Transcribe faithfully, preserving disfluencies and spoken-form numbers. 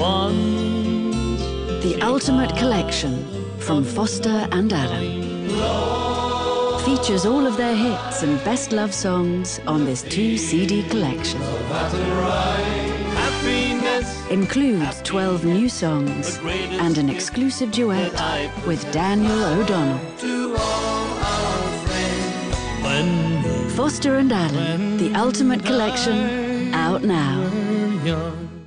The Ultimate Collection from Foster and Allen features all of their hits and best love songs on this two C D collection. Includes twelve new songs and an exclusive duet with Daniel O'Donnell. Foster and Allen, The Ultimate Collection, out now.